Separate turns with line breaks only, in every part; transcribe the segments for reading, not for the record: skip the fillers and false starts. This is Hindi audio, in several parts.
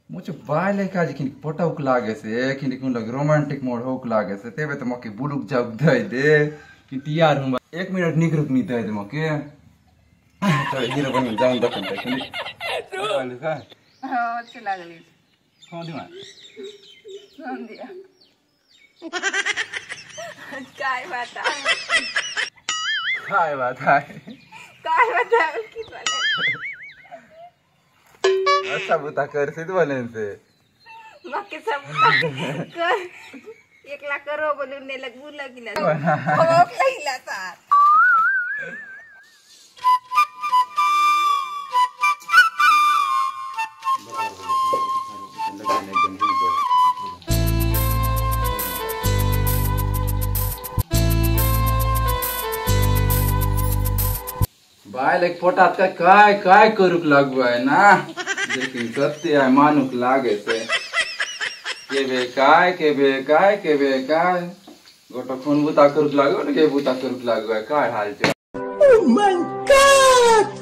मुझे बाले काज कि पटौक लागे से कि लग रोमांटिक मोड होक लागे से तेबे तो मके बुलुक जाग दे कि तैयार हूं 1 मिनट निकरुक नी दे मके चल हीरो बन जाऊं दखन तक वाले का
हां अच्छे लागली
फोन दिमा
फोन दिया काय बात है
काय बात है
किस वाले
अच्छा बुता कर से बोले से
मके सब कर 1 लाख करो बोलने लग बुला किला हो पहिला साथ
बाय एक पोटात का काय करूक लागू है ना लेकिन सत्य है मानुक लागे से के बे काय गोटो फोन बुता करूक लागो न के बुता करूक लागू है काय हाल छ ओह माय गॉड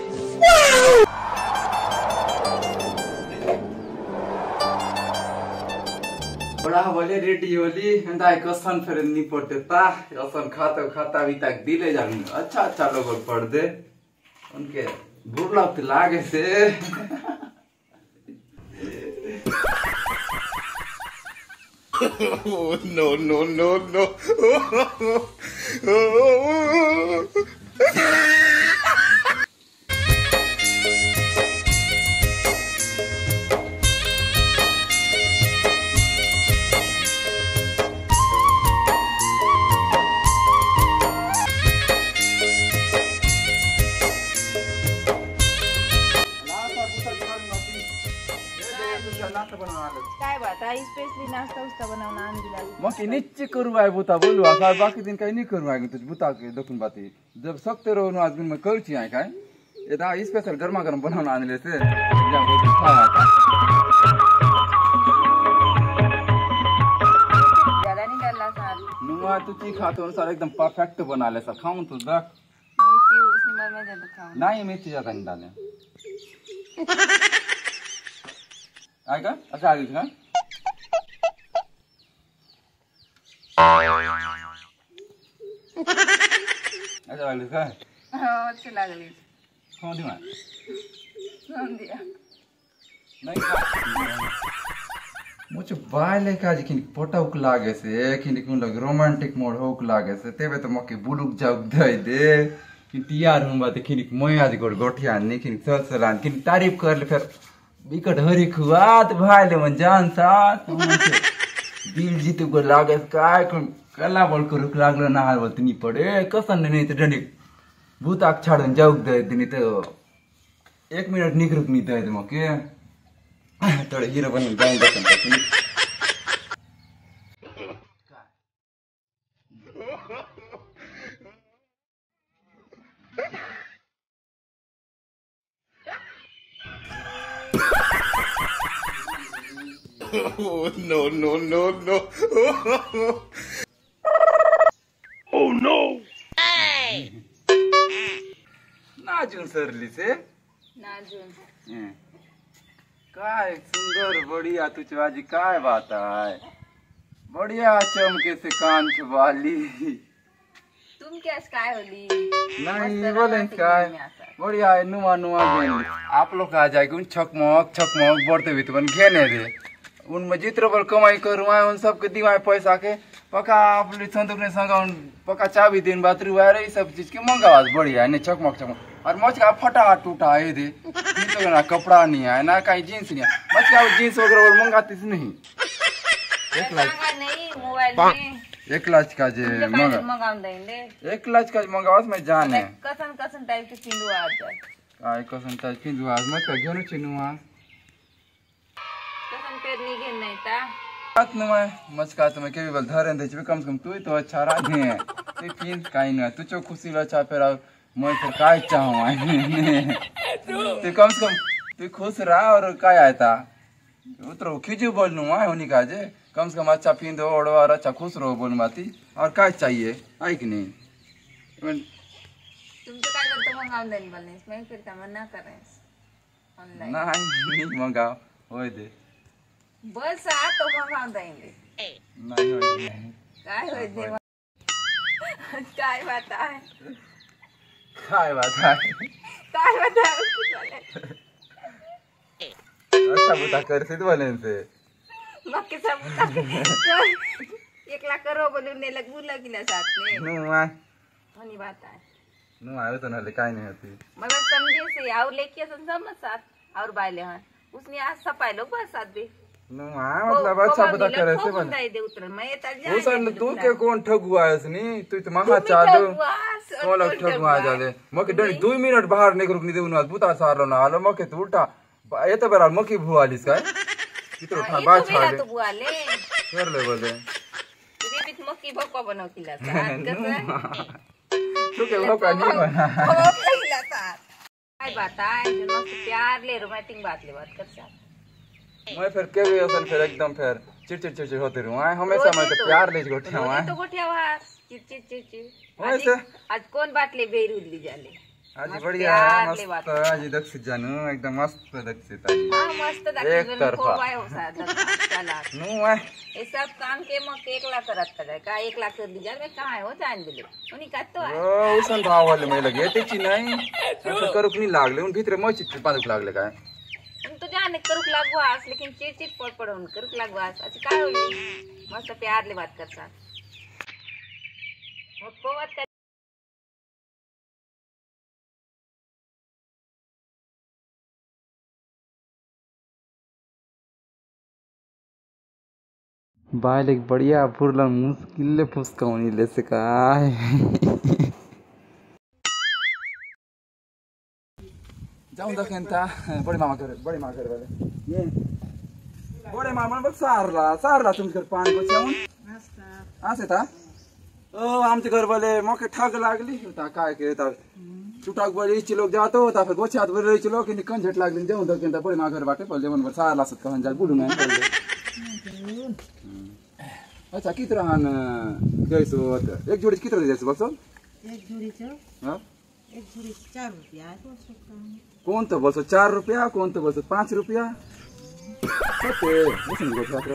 बड़ा बोले रेडी होली हंदा कसन फेर नी पड़ता असन खाता भी तक दिले जान अच्छा लोग पढ़ दे उनके बुरा तो लागे से no
काय बात है स्पेशली नाश्ता उस्ता बनावना आन दिला
मके निच्चे करू आय बुता बोलू आ बाकी दिन काही नहीं करू आय तुझ बुता के दखुन बाती जब सकते रहो आज दिन में करची आय काय ये दा स्पेशल गरमा गरम बनावना आन ले से जा बोल खा आता
ज्यादा नहीं डालना साथ
नुआ तू की खातो अनुसार एकदम परफेक्ट बना ले सर खाऊं तो देख
मिर्ची उसने मर में ज्यादा खाओ
नहीं मिर्ची ज्यादा नहीं डाले आएगा अच्छा आ गई अच्छा वाले का
हां अच्छे लागली
फोन दिमा
फोन दिया
नहीं मुझे बाले काज कि पटौक लागे से कि लग रोमांटिक मोड होक लागे से तेबे तो मके बुलुक जाग दे कि तैयार हूं बात कि मैं आज गोठिया नहीं कि सलान कि तारीफ कर ले फिर बिकट हरी खुआत भाई मन जान साथ दिल जीत को लागे काय कला बोल को रुक लागलो ना हाल तनी पड़े कसन नहीं तो डनी भूताक छाड़न जाउक दे दिनी तो 1 मिनट निकरुक नी दे मके तोड़ हीरो बन जाऊं दखन तक
Oh no. Oh no.
नाजून सरली से
नाजून
काय सुंदर बढ़िया तुझ बाजी काय बात है बढ़िया चमके से कान छुबाली
तुम क्या काय होली
नहीं बोले काय बढ़िया है नुआ गेंद आप लोग आ जाएगी उन छकमक बढ़ते भी तो बन घेने दे उनमें जितने बल कमाई करूँ उन सबके दिवाए पैसा के पका अपने संदूक ने संगा पका चाबी दिन बात रही सब चीज के मंगावाज बढ़िया है नहीं चकमक और मच का फटा टूटा है दे तो ना कपड़ा नहीं है ना कहीं जींस नहीं है मच का जींस वगैरह मंगाती नहीं 1 लाख
नहीं मोबाइल में
1 लाख का जे
मंगा देंगे
1 लाख का मंगावास में जाने
कसन टाइप के पिंडू आ जाए
काय कसन टाइप पिंडू आज मत का घेनो चिनुआ
कसन पेर नहीं घेन नहीं ता
बात न मैं मचका तो मैं के भी बल धरन दे कम से कम तू तो अच्छा राधे है ते पिन काई न तू चो खुशी लचा फिर मैं फिर काय चाहूं ते कम से कम तू खुश रहा और काय आता उतरो खिजू बोलनू है उन्हीं का जे कम से कम अच्छा पीन दो और अच्छा खुश रहो बोल माती और क्या चाहिए आई कि नहीं
तुम तो काय करते मंगाऊन देन बोलने इसमें फिर तमन्ना कर रहे हैं ऑनलाइन
नहीं मंगाओ होए दे
बस आ तो मग देंगे
नाही होय
काय होय दे काय बात आहे
काय बात आहे
काय बात आहे
अच्छा बुता करते बोलेन से
मग के सब 1 लाख करो बोलून ने लगुला किला साथ में
नु आ
होनी बात है
नु आयो तो नले काय नहीं होती
मगर समझे से और लेके समझ साथ और बायले हैं उसने आज सपाई लोग बस साथ दे
नु आ मतलब अच्छा बुता करे से बोले
दे उतर मैं त जा
उसन तू के कोण ठगुआ आहेस नी तू तो महा चालू कोण ठगुआ जाले मके डणी 2 मिनिट बाहेर निघरुक नी देऊन बुता सारलो ना आलो मके तू उलटा येतो बरा मकी भुआलीस काय कितो ठा बाय छाले
तू बुआले
कर ले बोले
रे बीच मक्की भक्का बनवतीला कसं
तू के भक्का नहीं बना
भक्का साथ काय बात है जो मस्त प्यार ले रोमांटिक बात ले बात कर साथ
मैं फिर के असन फिर एकदम फिर चिड़चिड़ होते रहूं आए हमेशा मैं तो प्यार ले गोठिया हुआ
तो गोठिया हुआ चिड़
वैसे
आज कौन बात ले बेरूद ली जाले
आज बढ़िया मस्त आज दक्ष जानू एकदम मस्त दक्षित
हां मस्त दक्ष को बाय हो साथ चला
नु है
ये सब काम के मक 1 लाख करत है का 1 लाख कर दी जा मैं कहां है हो जान दिले उनी का तो
ओ उसन भाव वाले मैं लगे तेची नहीं असं करूक नहीं लागले उन भीतर मच पादुक लागले काय
उन तो जाने करुक लागवास लेकिन चिड़ पड़न करुक लागवास अच्छा काय होई मस्त प्यार ले बात कर सा मत को बात कर
बाल एक बढ़िया फुरला मुश्किल फुसकावनी ले से काय जाऊन दखनता बड़े मामा घर वाले ये बड़े मामा बघ सारला तुमच्या पाणी बचावून असे ता ओ आमचे घर वाले मोके ठग लागली होता काय के ता चुटाक बळी ची लोक जातो होता फिर गोछात बळी ची लोक नि कंझट लागली जाऊन दखनता बड़े मामा घर बाटे पहिले मन सारला सत कहन जा बोलू नाही पहिले अच्छा किती राहन द्यायचो एक जोडी किती द्यायचं बघतो
एक जोडीचं
हां
एक जोडी 4 रुपया आहे तो
कोणतं बसो 4 रुपया कोणतं बसो 5 रुपया होते बसून गोठ्यात्र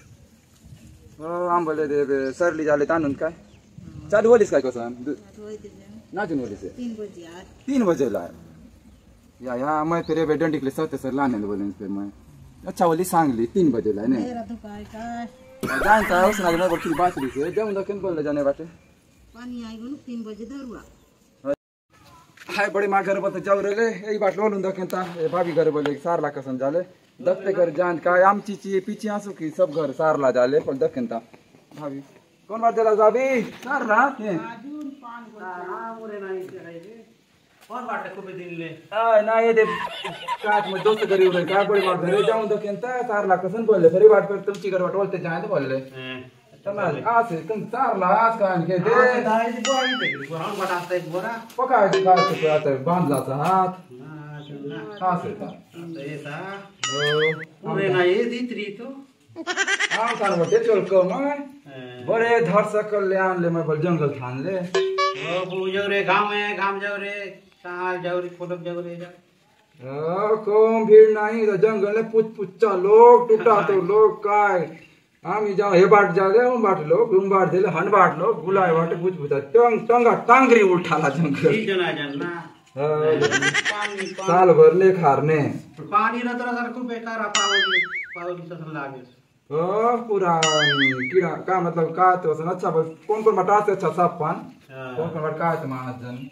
आंबले दे सरली झाले ताणून काय चालू होलीस काय कसं नाचून होलीस 3 बजे ला या मैं तेरे बे डंडीकले सते सर लाने बोलेन पे मैं अच्छा वाली सांगली 3 बजे ला नहीं
मेरा दुकान का
जानता है उसने मैं बोलती बात रही से जाऊं दकन बोल जाने बाटे
पानी आई गन 3 बजे दरुआ
हाय बड़े माँ घर पर जाऊ रे यही बात लोलून दकन ता भाभी घर बोले 4 लाख कसन जाले दत्ते घर जान काय आमची ची पीछे आसू की सब घर 4 ला जाले पण दकन ता भाभी कौन बात जला भाभी 4 ला ये
आजून 5 हां मोरे नाही करायचे कौन बाटे खूब दिन ले
ना ये दे काट में दोस्त घरी उरे काय बड़े माँ घरे जाऊं दकन ता 4 लाख कसन बोलले खरी बात पर तुमची घर वाट बोलते जाए तो बोलले तमाल आसे तुम 4 लाख कान के दे
दाई बोई दे कोण बताते बोरा
पका के काट के आता बांधला सा हाथ हां से था
ऐसा मोरे नाही दीत्री तो
हां तार मोटे चल कम बड़े धर सकल ले आन ले मैं बोल जंगल थान ले
ओ बुजो रे घाम जाओ रे साल जाओ रे फोटो जाओ रे जा
कम भीड़ नहीं तो जंगल में पुच्चा लोग टूटा तो लोग काय आम्ही जाऊ हे बाट जाले हम बाट लोग रूम बाट दिले हन बाट लोग बुलाय वाटे पुचपुचा टंगा टांगरी उठाला जंगल
ठीक जना जानना पानी
साल भर ले खारने
पानी न तर खूप बेकार पावली तसं लागे
पूरा कीड़ा का मतलब का तो अच्छा कौन कौन बटा से अच्छा साफ पान कौन कौन बटा है महाजन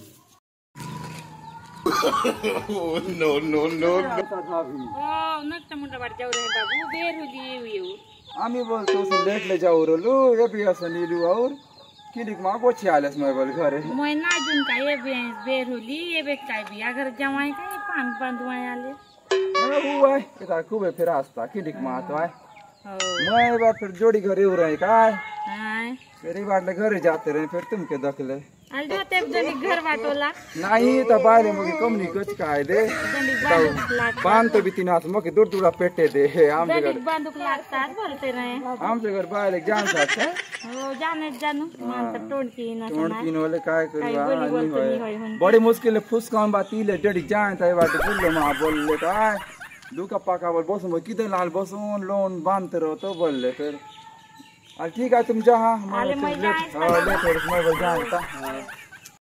no, no, no.
नक्ता मुंडा बाट जाऊ रे बाबू बेरुली येऊ
आम्ही बोलतो से लेट ले जाऊ रोलू ये भी असं नीलू और किलिक मा गोछी आलेस मैं बोल घरे
मैं ना जुन का ये बेरुली ये बे काय भी अगर जवाई का ये पान बंदवाय आले
हुआ है किता खूब फिर रास्ता किलिक मा तो है मैं बात फिर जोड़ी घरे हो रही काय
हां
मेरी बात ले घरे जाते रहे फिर तुम के दखले
अलजो ते जनी घर बाटोला
नहीं तो बारे मुझे कम नहीं कुछ काय दे
जनी बंदूक लाग
बांध तो बिती नास मके दूर दूर पेटे दे आम
जनी
जगह
बंदूक लागता बोलते रहे
आम जगह बारे जान सकता
हो जाने जानू मान तो टोंटी ना
टोन
सुना
तीन वाले काय करवा
बोली बोलते नहीं होय
बड़ी मुश्किल है फुस काम बात ले डड़ी जान ताई बात बोल लो मां बोल ले काय दुखा पाका बोल बसून किती लाल बसून लोन बांधते रहो बोलले फिर ठीक आहे तुमच्या हा
आले
लेट
मजा आहे.
लेट थोडस मोबाईल